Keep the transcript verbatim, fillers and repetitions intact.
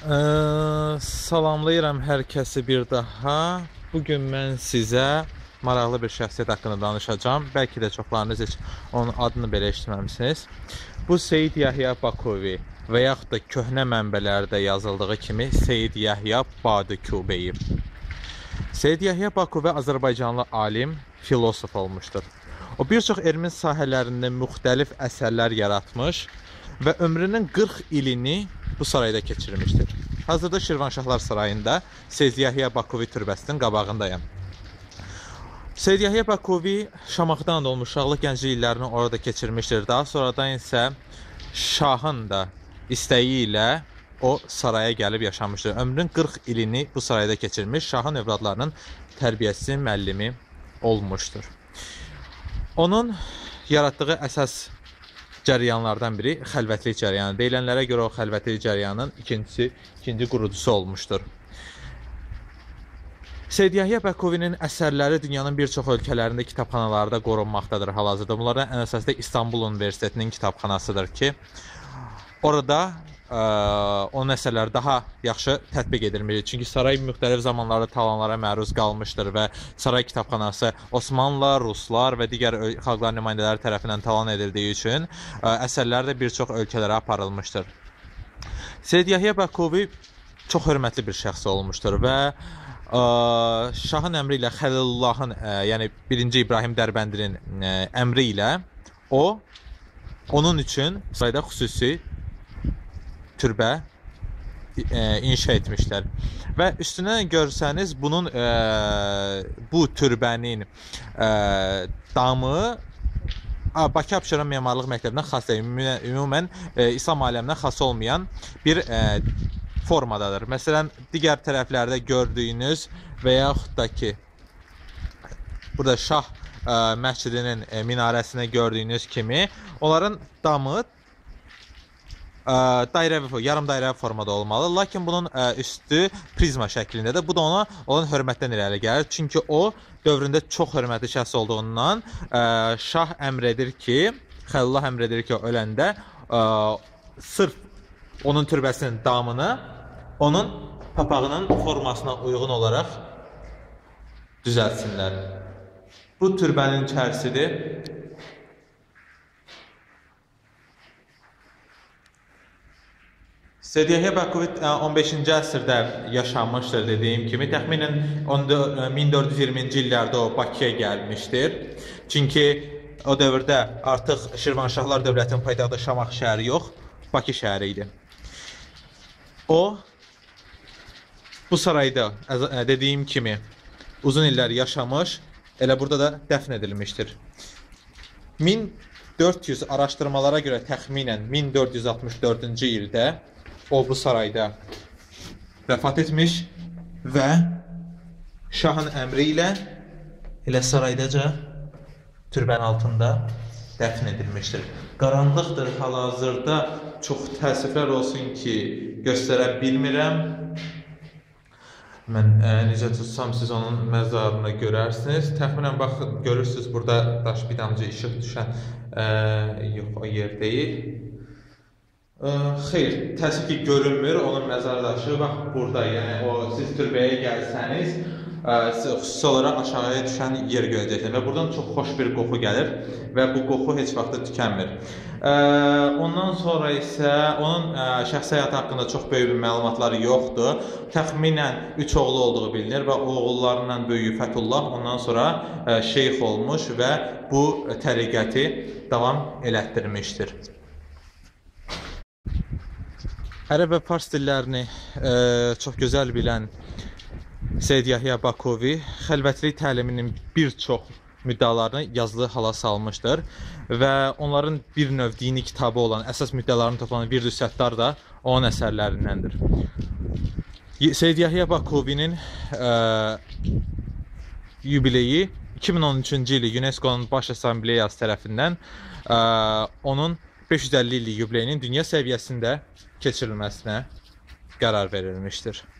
Ee, Salamlayıram hər kəsi bir daha. Bugün mən sizə maraqlı bir şəxsiyyət haqqında danışacağım. Bəlkə də çoxlarınız heç onun adını belə eşitməmisiniz. Bu Seyid Yahya Bakovi və yaxud da köhnə mənbələrdə yazıldığı kimi Seyid Yahya Badıkubeyev. Seyid Yahya Bakovi Azərbaycanlı alim, filosof olmuşdur. O bir çox elmin sahələrində müxtəlif əsərlər yaratmış və ömrünün qırx ilini bu sarayda keçirmişdir. Hazırda Şirvanşahlar Sarayında Seyid Yahya Bakovi türbəsinin qabağındayım. Seyid Yahya Bakovi Şamaxıdan olmuş, uşaqlıq gənclik illərini orada keçirmişdir. Daha sonradan isə şahın da istəyi ilə o saraya gəlib yaşamışdır. Ömrünün qırx ilini bu sarayda keçirmiş, şahın övladlarının tərbiyəçisi, müəllimi olmuşdur. Onun yaratdığı əsas cəryanlardan biri xəlvətlik cəryanı. Deyilənlərə görə o xəlvətlik cəryanının ikincisi, ikinci qurucusu olmuşdur. Seyid Yahya Bakovinin əsərləri dünyanın bir çox ölkələrində kitabxanalarda qorunmaqdadır hal-hazırda. Bunlardan ən əsası da İstanbul Universitetinin kitabxanasıdır ki, orada ə, onun əsərləri daha yaxşı tətbiq edilmişdir. Çünki saray müxtəlif zamanlarda talanlara məruz qalmışdır və saray kitabxanası Osmanlılar, Ruslar və digər xalqlar nümayəndələri tərəfindən talan edildiyi üçün ə, əsərləri də bir çox ölkələrə aparılmışdır. Seyid Yahya Bakovi çox hörmətli bir şəxs olmuşdur və ə, şahın əmri ilə Xəlilullahın, ə, yəni birinci İbrahim Dərbəndinin ə, əmri ilə o, onun üçün sarayda xüsusi türbə e, inşa etmişlər. Və üstünə görsəniz bunun e, bu türbənin e, damı Bakı Abşeron Memarlıq Məktəbindən xas deyil. Ümumən e, İslam aləmindən xas olmayan bir e, formadadır. Məsələn, digər tərəflərdə gördüyünüz və yaxud da ki burada Şah e, məscidinin e, minarəsində gördüyünüz kimi onların damı dairəvi, yarım dairəvi formada olmalı. Lakin bunun ə, üstü prizma şəklindədir. Bu da ona olan hörmətdən irəli gəlir. Çünki o dövründə çox hörmətli şəxs olduğundan ə, şah əmr edir ki, Xəlilullah əmr edir ki, öləndə ə, sırf onun türbəsinin damını onun papağının formasına uyğun olaraq düzəltsinlər. Bu türbənin içərisidir. Seyid Yahya Bakovi on beşinci əsrdə yaşanmışdır dediyim kimi. Təxminən min dörd yüz iyirminci illərdə o Bakıya gəlmişdir. Çünki o dövrdə artıq Şirvanşahlar dövlətinin paytaxtı Şamaxı şəhəri yox, Bakı şəhəri idi. O, bu sarayda dediyim kimi uzun illər yaşamış, elə burada da dəfn edilmişdir. min dörd yüz araşdırmalara görə təxminən min dörd yüz altmış dördüncü ildə o bu sarayda vəfat etmiş və şahın əmri ilə elə saraydaca türbənin altında dəfn edilmişdir. Qaranlıqdır hal-hazırda, çox təəssüflər olsun ki, göstərə bilmirəm. Mən ə, necə tutsam siz onun məzarını görərsiniz. Təxminən baxın, görürsünüz burada daş bir damcı işıq düşən ə, yox, o yer deyil. Xeyr, təəssüf ki, görünmür onun məzar daşı. Bax, burada, yəni o siz türbəyə gəlsəniz, xüsusi olaraq aşağıya düşən yer görəcəksiniz və buradan çox xoş bir qoxu gəlir və bu qoxu heç vaxtda tükənmir. Ondan sonra isə onun şəxsi həyatı haqqında çox böyük bir məlumatları yoxdur. Təxminən üç oğlu olduğu bilinir və oğullarından böyüyü Fətullah ondan sonra şeyx olmuş və bu təriqəti davam elətdirmişdir. Ərəb və fars dillərini e, çox gözəl bilən Seyid Yahya Bakovi xəlvətlik təliminin bir çox müddəalarını yazılı hala salmışdır və onların bir növ dini kitabı olan əsas müddəalarını toplanan Vird-ü Səttar da onun əsərlərindəndir. Seyid Yahya Bakovinin e, yubileyi iki min on üçüncü ili UNESCO'nun Baş Assambleyası tərəfindən e, onun beş yüz əlli illik yubileyinin dünya səviyyəsində keçirilməsinə qərar verilmişdir.